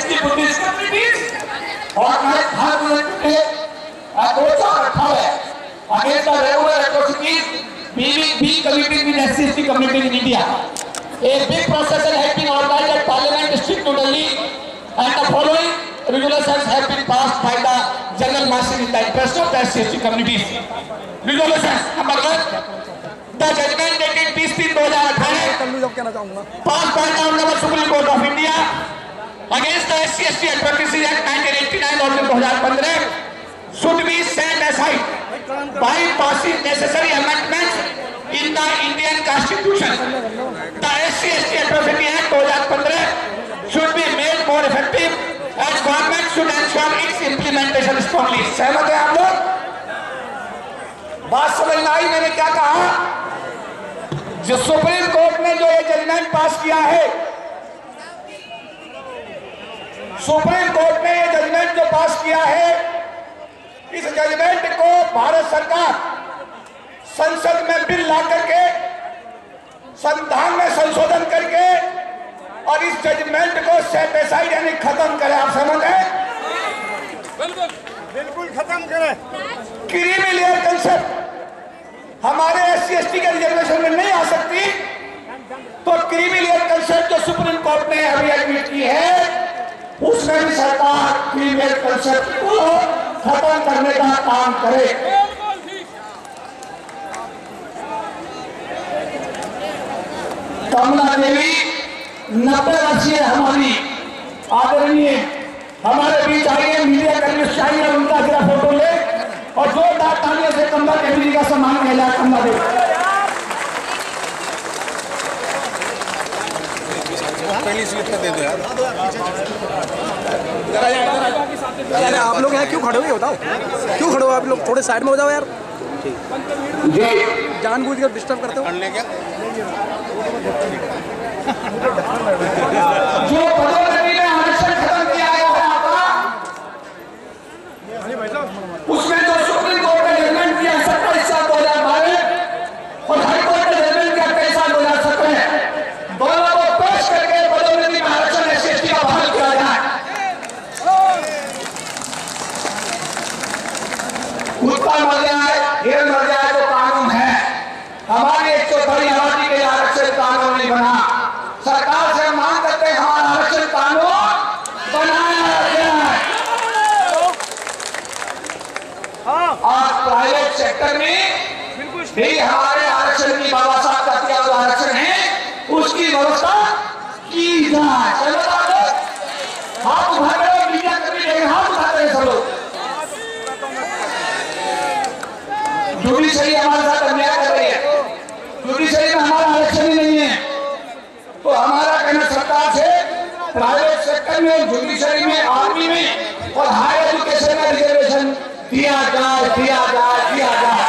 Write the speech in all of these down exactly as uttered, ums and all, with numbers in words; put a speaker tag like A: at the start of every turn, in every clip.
A: S T Buddhist communities organise Bharat today approach और रखा है against the regular atrocities be committed with S C S T community in India. A big procession has been organized at Parliament District New Delhi, and the following resolutions have been passed by the General Assembly in the interest of the S C S T communities. Resolutions number one: the judgment dated बीस तीन दो हज़ार अठारह passed by the Honorable Supreme Court of India against the S C S T Advocacy Act nineteen eighty-nine और दो हज़ार पंद्रह should be set aside by passing necessary amendments in the Indian Constitution. The S C S T Atrocity Act दो हज़ार पंद्रह should be made more effective and government should ensure its implementation strongly. सहमत है आप लोग? बात समझ में आई मैंने क्या कहा? जो सुप्रीम कोर्ट ने जो ये जजमेंट पास किया है, सुप्रीम कोर्ट ने ये जजमेंट जो पास किया है, इस जजमेंट को भारत सरकार संसद में बिल ला करके संविधान में संशोधन करके और इस जजमेंट को सेट असाइड यानी खत्म करे. आप समझ हैं? बिल्कुल बिल्कुल खत्म करे. क्रीमी लेयर कंसेप्ट हमारे एस सी एस टी के रिजर्वेशन में नहीं आ सकती, तो क्रीमी लेयर कंसेप्ट जो सुप्रीम कोर्ट ने अभी एडमिट की है, उसमें भी सरकार क्रीमी लेयर कंसेप्ट को खत्म करने का काम करे. कमला देवी नब्बे वर्षीय हमारी आदरणीय हमारे बीच आई है, मीडिया कर्मी चाहिए उनका जरा फोटो ले और जोरदार तालियों से कमला देवी जी का सम्मान किया जाए. कमला देवी
B: पहली सीट पे दे दो यार.
C: अरे आप लोग यहाँ क्यों खड़े हो, ये बताओ क्यों खड़े हो आप लोग? थोड़े साइड में हो जाओ यार.
A: जी
C: जानबूझ कर डिस्टर्ब करते हो.
A: जो पदोन्नति में आरक्षण खत्म किया गया है आपका, उसमें जो सुप्रीम कोर्ट ने जजमेंट दिया सत्ताईस सात दो हजार बारह और हाई कोर्ट ने जजमेंट दिया तेईस सात दो हजार सत्रह, दोनों को पेश करके पदोन्नति में आरक्षण एस सी एस टी का बहाल किया जाए. कुत्ता मर जाए, हिरन मर जाए तो कानून है. हमारी एक चौथाई आबादी के आरक्षण कानून नहीं बना. सरकार से मांग करते हैं हमारा आरक्षण कानून बनाया जाए. और प्राइवेट सेक्टर में भी हमारे आरक्षण की बाबा साहब का दिया हुआ आरक्षण है, उसकी व्यवस्था की जाए. हाथ उठा कर मीडिया कर्मी देखें, हाथ उठा कर सब लोग. जुडिशरी हमारे साथ अन्याय कर रही है, जुडिशरी में हमारा आरक्षण ही नहीं है. तो हमारा कहना सरकार से प्राइवेट सेक्टर में, जुडिशरी में, आर्मी में और हायर एजुकेशन में रिजर्वेशन दिया जाए, दिया जाए, दिया जाए.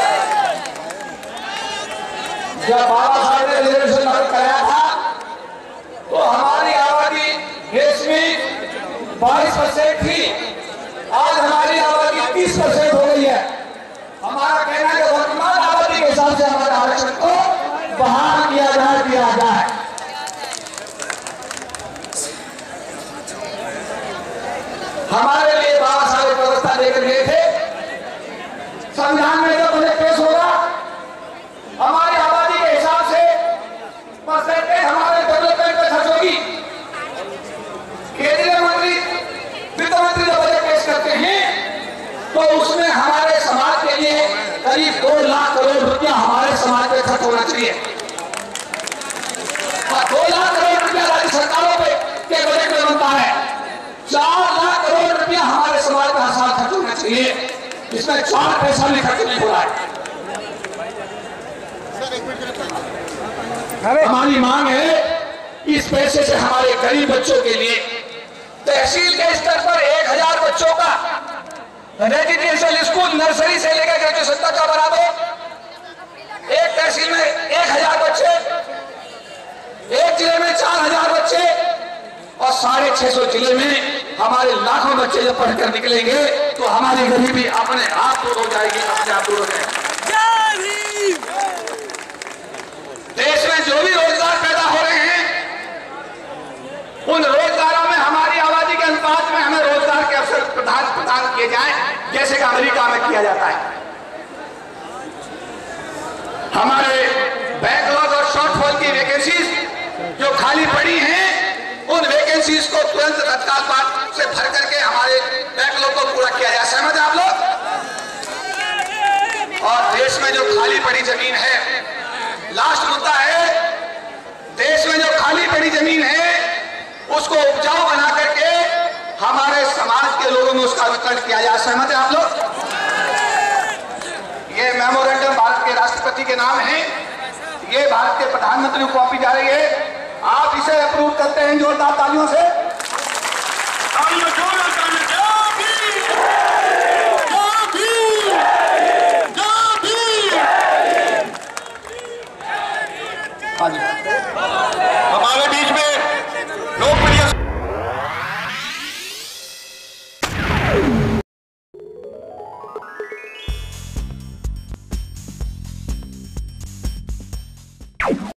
A: जब बाबा साहब ने रिजर्वेशन लागू कराया था तो हमारी आबादी देश में बाईस परसेंट थी, आज हमारी आबादी तीस परसेंट हो गई है. हमारा कहना है कि वर्तमान आबादी के हिसाब से हमारे आरक्षण को बहाल किया जाए, दिया जाए. हमारे लिए बाबा साहब व्यवस्था लेकर गए थे. संविधान में जब बजट पेश होगा, हमारी आबादी के हिसाब से परसेंटेज हमारे डेवलपमेंट में खर्च होगी. केंद्रीय मंत्री, वित्त मंत्री जब बजट पेश करते हैं तो उसमें हमारे समाज के लिए करीब दो लाख करोड़ रुपया हमारे समाज में खर्च होना चाहिए. दो लाख करोड़ रुपया राज्य सरकारों पे के बजट में बनता है. चार लाख करोड़ रुपया हमारे समाज में हर साल खर्च होना चाहिए, इसमें चार पैसा भी खर्च नहीं हो रहा है. हमारी मांग है इस पैसे से हमारे गरीब बच्चों के लिए तहसील के स्तर पर एक हजार बच्चों का रेजिडेंशियल स्कूल नर्सरी से लेकर ग्रेजुएशन तक का बना दो. एक तहसील में एक हजार बच्चे, एक जिले में चार हजार बच्चे और साढ़े छह सौ जिले में हमारे लाखों बच्चे जब पढ़कर निकलेंगे तो हमारी गरीबी अपने आप दूर हो जाएगी, अपने आप दूर हो जाएगी. देश में जो भी रोजगार पैदा हो रहे हैं उन रोजगारों में हमारी आबादी प्रदान प्रदान किए जाएं, जैसे कि अमेरिका में किया जाता है। हमारे बैकलॉग और शॉर्टफॉल की वैकेंसीज जो खाली पड़ी हैं, उन वैकेंसीज को तुरंत तत्काल पाठ से भर करके हमारे बैकलॉग को पूरा किया जाए। सहमत है आप लोग? और देश में जो खाली पड़ी जमीन है, लास्ट मुद्दा है, देश में जो खाली पड़ी जमीन है उसको उपजाऊ बना करके हमारे समाज के लोगों में उसका वितरण किया जाए। सहमत है आप लोग? ये मेमोरेंडम भारत के राष्ट्रपति के नाम है, ये भारत के प्रधानमंत्री को सौंपी जा रही है। आप इसे अप्रूव करते हैं जोरदार तालियों से?